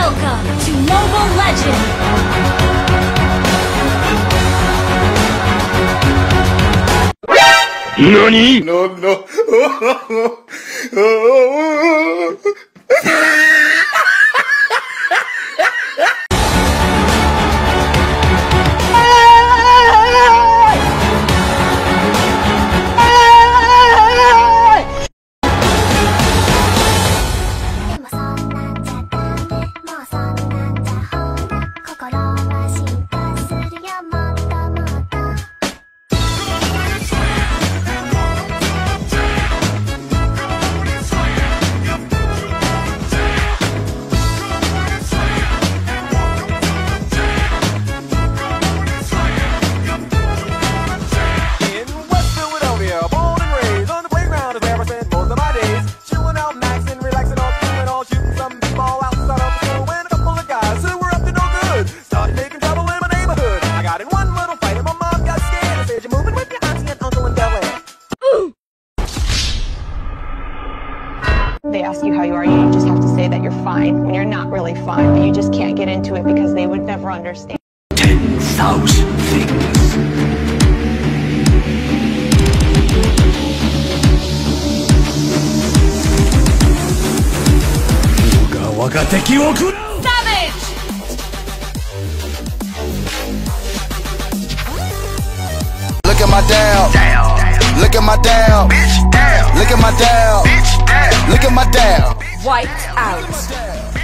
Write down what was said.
Welcome to Mobile Legends! NANI?! No. They ask you how you are, you just have to say that you're fine when you're not really fine, but you just can't get into it because they would never understand. 10,000 things. Savage! Look at my down. Look at my down. Bitch down. Look at my down. Bitch down. Look at my down. Wiped out.